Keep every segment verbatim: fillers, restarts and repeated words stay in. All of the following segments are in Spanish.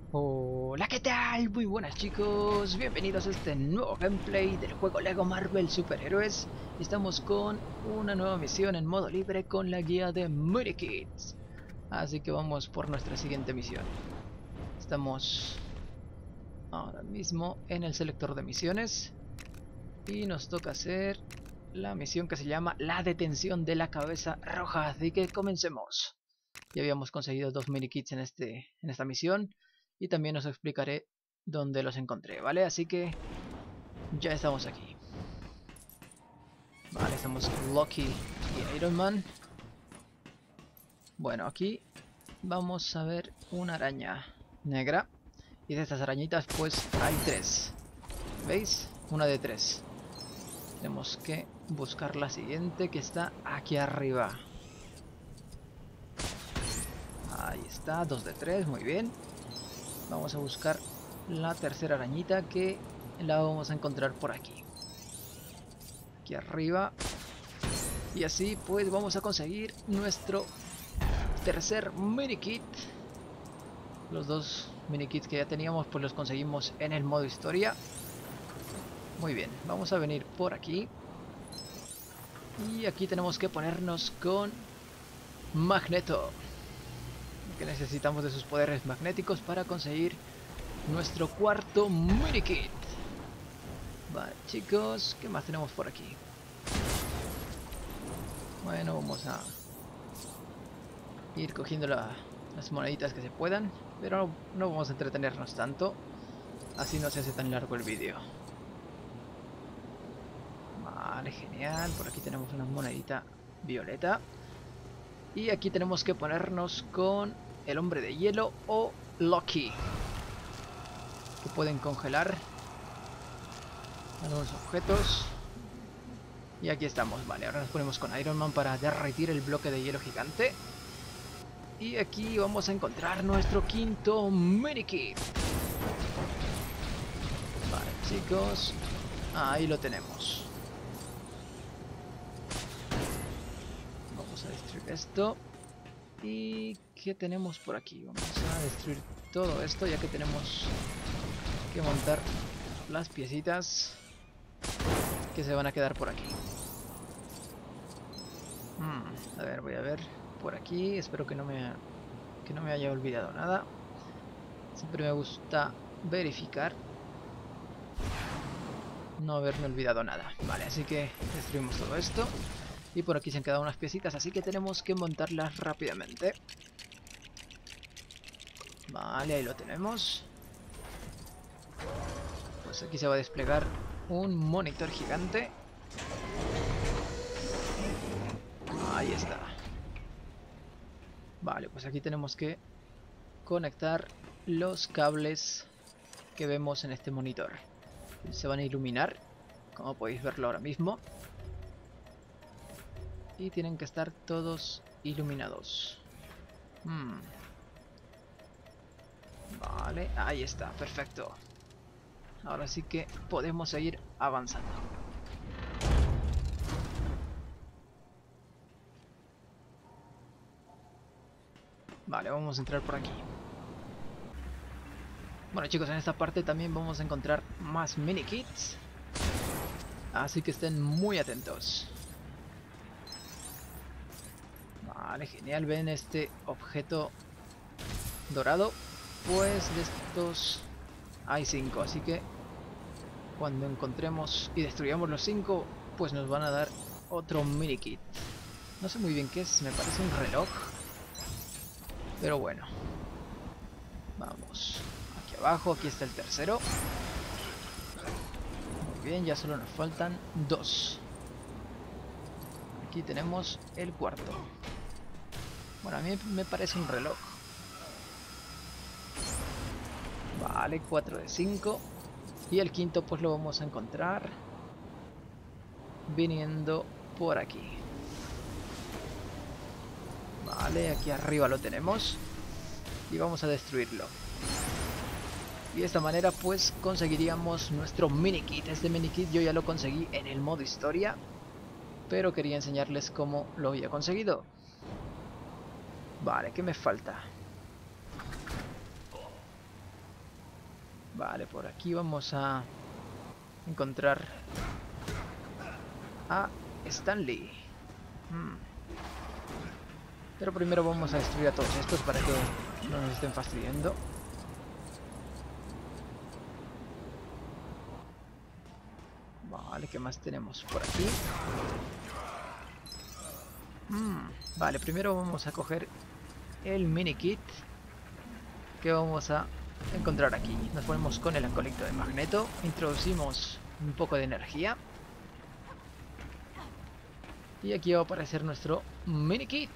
Hola, ¿qué tal? Muy buenas chicos, bienvenidos a este nuevo gameplay del juego Lego Marvel Superhéroes. Estamos con una nueva misión en modo libre con la guía de Medikits. Así que vamos por nuestra siguiente misión. Estamos ahora mismo en el selector de misiones y nos toca hacer la misión que se llama la detención de la cabeza roja. Así que comencemos. Ya habíamos conseguido dos medikits en, este, en esta misión y también os explicaré dónde los encontré, ¿vale? Así que ya estamos aquí. Vale, estamos Loki y Iron Man. Bueno, aquí vamos a ver una araña negra. Y de estas arañitas pues hay tres. ¿Veis? Una de tres. Tenemos que buscar la siguiente que está aquí arriba. Ahí está, dos de tres, muy bien. Vamos a buscar la tercera arañita que la vamos a encontrar por aquí. Aquí arriba. Y así pues vamos a conseguir nuestro tercer minikit. Los dos minikits que ya teníamos pues los conseguimos en el modo historia. Muy bien, vamos a venir por aquí. Y aquí tenemos que ponernos con Magneto, que necesitamos de sus poderes magnéticos para conseguir nuestro cuarto minikit. Vale, chicos, ¿qué más tenemos por aquí? Bueno, vamos a ir cogiendo la, las moneditas que se puedan, pero no, no vamos a entretenernos tanto, así no se hace tan largo el vídeo. Vale, genial, por aquí tenemos una monedita violeta. Y aquí tenemos que ponernos con el hombre de hielo o Loki, que pueden congelar algunos objetos. Y aquí estamos, vale, ahora nos ponemos con Iron Man para derretir el bloque de hielo gigante. Y aquí vamos a encontrar nuestro quinto minikit. Vale, chicos, ahí lo tenemos. Vamos a destruir esto. ¿Y qué tenemos por aquí? Vamos a destruir todo esto ya que tenemos que montar las piecitas que se van a quedar por aquí. Hmm, a ver, voy a ver por aquí. Espero que no me, que no me haya olvidado nada. Siempre me gusta verificar no haberme olvidado nada. Vale, así que destruimos todo esto. Y por aquí se han quedado unas piecitas, así que tenemos que montarlas rápidamente. Vale, ahí lo tenemos. Pues aquí se va a desplegar un monitor gigante. Ahí está. Vale, pues aquí tenemos que conectar los cables que vemos en este monitor. Se van a iluminar, como podéis verlo ahora mismo. Y tienen que estar todos iluminados. Hmm. Vale, ahí está, perfecto. Ahora sí que podemos seguir avanzando. Vale, vamos a entrar por aquí. Bueno chicos, en esta parte también vamos a encontrar más mini kits. Así que estén muy atentos. Vale, genial. ¿Ven este objeto dorado? Pues de estos hay cinco. Así que cuando encontremos y destruyamos los cinco, pues nos van a dar otro mini kit. No sé muy bien qué es, me parece un reloj. Pero bueno. Vamos. Aquí abajo, aquí está el tercero. Muy bien, ya solo nos faltan dos. Aquí tenemos el cuarto. Bueno, a mí me parece un reloj. Vale, cuatro de cinco. Y el quinto pues lo vamos a encontrar viniendo por aquí. Vale, aquí arriba lo tenemos. Y vamos a destruirlo. Y de esta manera pues conseguiríamos nuestro mini kit. Este mini kit yo ya lo conseguí en el modo historia, pero quería enseñarles cómo lo había conseguido. Vale, ¿qué me falta? Vale, por aquí vamos a encontrar a Stanley. Hmm. Pero primero vamos a destruir a todos estos para que no nos estén fastidiando. Vale, ¿qué más tenemos por aquí? Hmm. Vale, primero vamos a coger el mini kit que vamos a encontrar aquí. Nos ponemos con el acolicto de magneto, introducimos un poco de energía y aquí va a aparecer nuestro mini kit.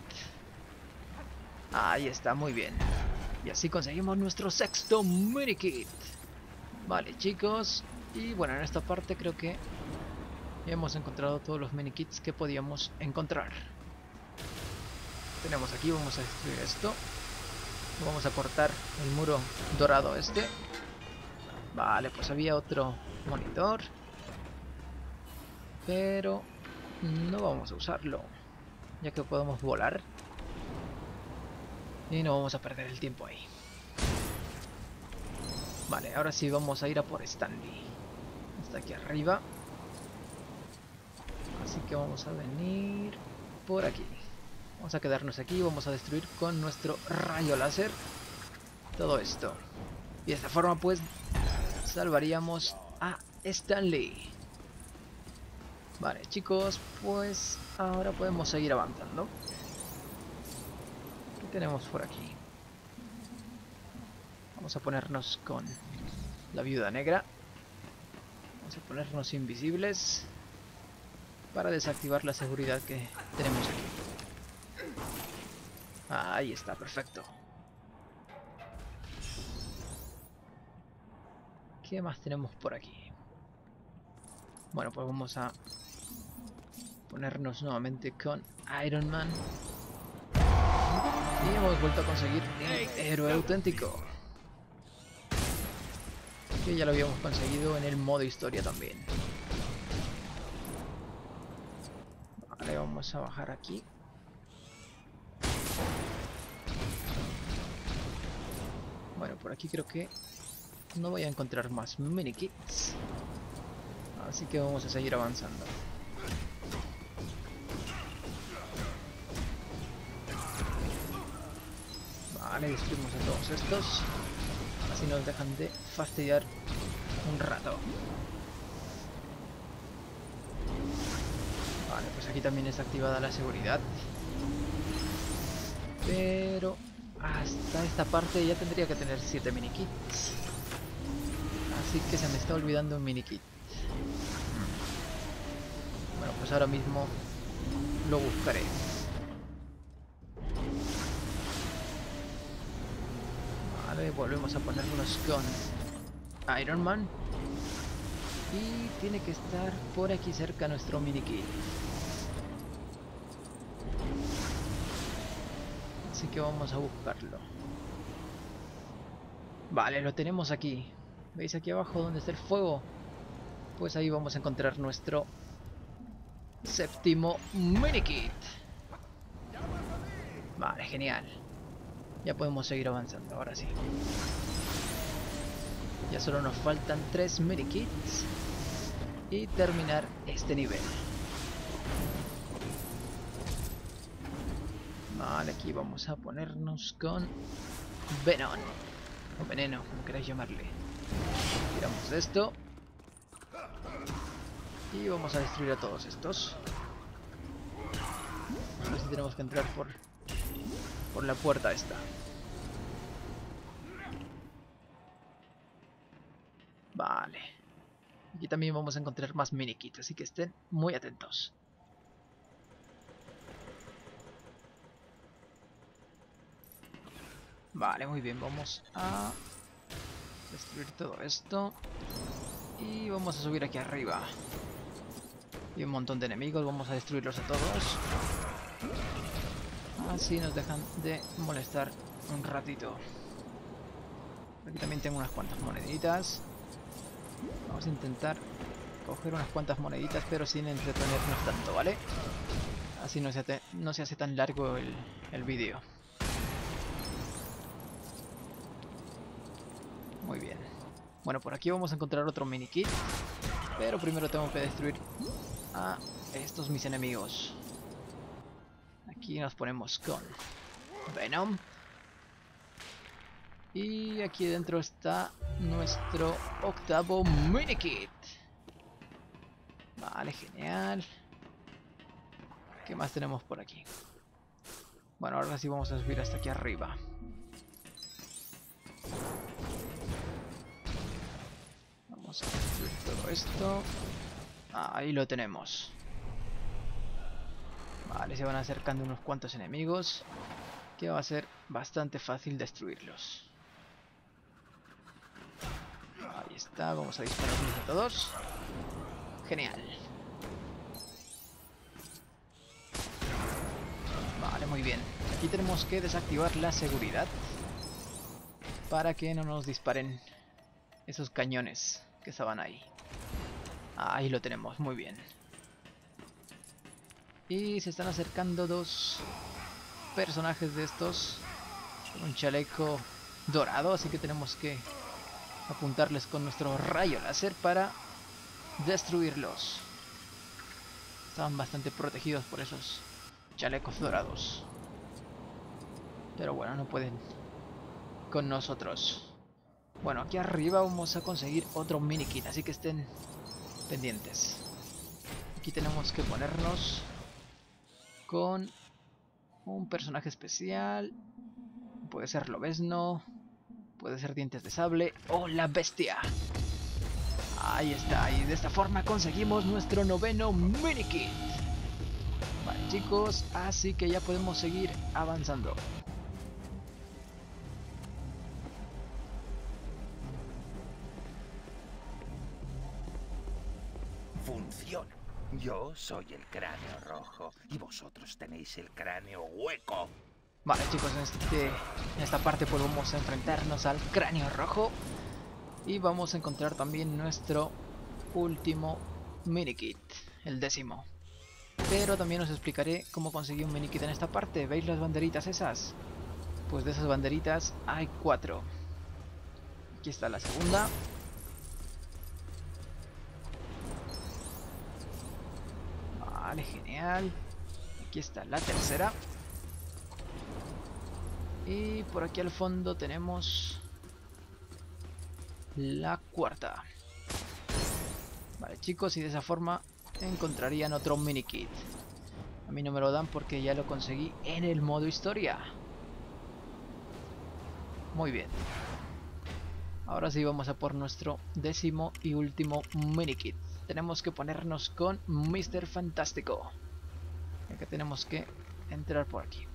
Ahí está, muy bien. Y así conseguimos nuestro sexto mini kit. Vale, chicos, y bueno, en esta parte creo que hemos encontrado todos los mini kits que podíamos encontrar. Tenemos aquí, vamos a destruir esto. Vamos a cortar el muro dorado este. Vale, pues había otro monitor, pero no vamos a usarlo, ya que podemos volar y no vamos a perder el tiempo ahí. Vale, ahora sí vamos a ir a por Stanley. Está aquí arriba. Así que vamos a venir por aquí. Vamos a quedarnos aquí y vamos a destruir con nuestro rayo láser todo esto. Y de esta forma pues salvaríamos a Stanley. Vale, chicos, pues ahora podemos seguir avanzando. ¿Qué tenemos por aquí? Vamos a ponernos con la viuda negra. Vamos a ponernos invisibles para desactivar la seguridad que tenemos aquí. Ahí está, perfecto. ¿Qué más tenemos por aquí? Bueno, pues vamos a ponernos nuevamente con Iron Man. Y hemos vuelto a conseguir el héroe auténtico, que ya lo habíamos conseguido en el modo historia también. Vale, vamos a bajar aquí. Bueno, por aquí creo que no voy a encontrar más mini kits, así que vamos a seguir avanzando. Vale, destruimos a todos estos, así nos dejan de fastidiar un rato. Vale, pues aquí también está activada la seguridad, pero hasta esta parte ya tendría que tener siete mini kits, así que se me está olvidando un mini kit. Bueno, pues ahora mismo lo buscaré. Vale, volvemos a ponernos con Iron Man. Y tiene que estar por aquí cerca nuestro mini kit. Así que vamos a buscarlo. Vale, lo tenemos aquí. ¿Veis aquí abajo donde está el fuego? Pues ahí vamos a encontrar nuestro séptimo mini kit. Vale, genial. Ya podemos seguir avanzando, ahora sí. Ya solo nos faltan tres mini kits y terminar este nivel. Vale, aquí vamos a ponernos con Venom o Veneno, como queráis llamarle. Tiramos esto y vamos a destruir a todos estos. A ver si tenemos que entrar por por la puerta esta. Vale. Aquí también vamos a encontrar más mini kits, así que estén muy atentos. Vale, muy bien, vamos a destruir todo esto y vamos a subir aquí arriba. Y un montón de enemigos, vamos a destruirlos a todos. Así nos dejan de molestar un ratito. Aquí también tengo unas cuantas moneditas. Vamos a intentar coger unas cuantas moneditas, pero sin entretenernos tanto, ¿vale? Así no se hace, no se hace tan largo el, el vídeo. Muy bien. Bueno, por aquí vamos a encontrar otro mini kit. Pero primero tengo que destruir a estos mis enemigos. Aquí nos ponemos con Venom. Y aquí dentro está nuestro octavo mini kit. Vale, genial. ¿Qué más tenemos por aquí? Bueno, ahora sí vamos a subir hasta aquí arriba. Vamos a destruir todo esto. Ahí lo tenemos. Vale, se van acercando unos cuantos enemigos, que va a ser bastante fácil destruirlos. Ahí está, vamos a dispararles a todos. Genial. Vale, muy bien. Aquí tenemos que desactivar la seguridad para que no nos disparen esos cañones que estaban ahí. Ahí lo tenemos, muy bien. Y se están acercando dos personajes de estos con un chaleco dorado, así que tenemos que apuntarles con nuestro rayo láser para destruirlos. Estaban bastante protegidos por esos chalecos dorados, pero bueno, no pueden con nosotros. Bueno, aquí arriba vamos a conseguir otro mini kit, así que estén pendientes. Aquí tenemos que ponernos con un personaje especial. Puede ser Lobezno, puede ser Dientes de Sable o la Bestia. Ahí está, y de esta forma conseguimos nuestro noveno mini kit. Vale, chicos, así que ya podemos seguir avanzando. Funciona. Yo soy el cráneo rojo y vosotros tenéis el cráneo hueco. Vale, chicos, en, este, en esta parte pues vamos a enfrentarnos al cráneo rojo. Y vamos a encontrar también nuestro último mini kit, el décimo. Pero también os explicaré cómo conseguir un mini kit en esta parte. ¿Veis las banderitas esas? Pues de esas banderitas hay cuatro. Aquí está la segunda. Vale, genial. Aquí está la tercera. Y por aquí al fondo tenemos la cuarta. Vale, chicos, y de esa forma encontrarían otro mini kit. A mí no me lo dan porque ya lo conseguí en el modo historia. Muy bien. Ahora sí vamos a por nuestro décimo y último mini kit. Tenemos que ponernos con mister Fantástico. Acá tenemos que entrar por aquí.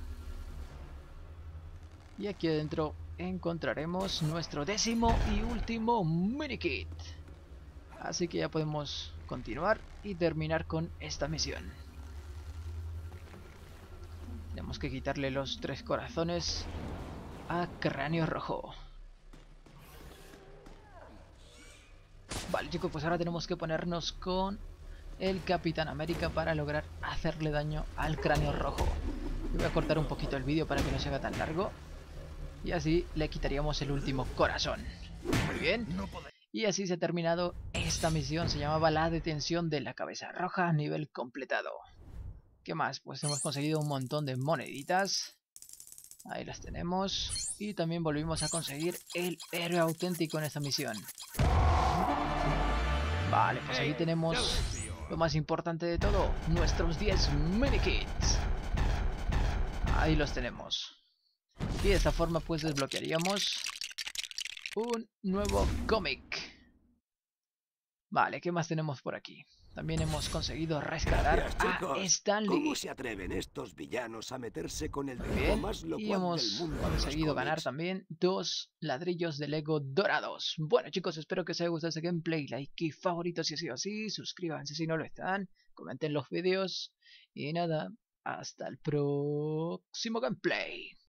Y aquí adentro encontraremos nuestro décimo y último mini kit. Así que ya podemos continuar y terminar con esta misión. Tenemos que quitarle los tres corazones a Cráneo Rojo. Vale, chicos, pues ahora tenemos que ponernos con el Capitán América para lograr hacerle daño al Cráneo Rojo. Voy a cortar un poquito el vídeo para que no se haga tan largo. Y así le quitaríamos el último corazón. Muy bien. Y así se ha terminado esta misión. Se llamaba la detención de la cabeza roja, nivel completado. ¿Qué más? Pues hemos conseguido un montón de moneditas. Ahí las tenemos. Y también volvimos a conseguir el héroe auténtico en esta misión. Vale, pues ahí tenemos lo más importante de todo. Nuestros diez mini kits. Ahí los tenemos. Y de esta forma pues desbloquearíamos un nuevo cómic. Vale, ¿qué más tenemos por aquí? También hemos conseguido rescatar Gracias, chicos. a Stan Lee. ¿Cómo se atreven estos villanos a meterse con el Muy grupo bien, más y locuaz del hemos mundo de los conseguido ganar cómics? también dos ladrillos de Lego dorados. Bueno, chicos, espero que os haya gustado este gameplay. Like y favorito si ha sido así. Suscríbanse si no lo están. Comenten los vídeos. Y nada, hasta el próximo gameplay.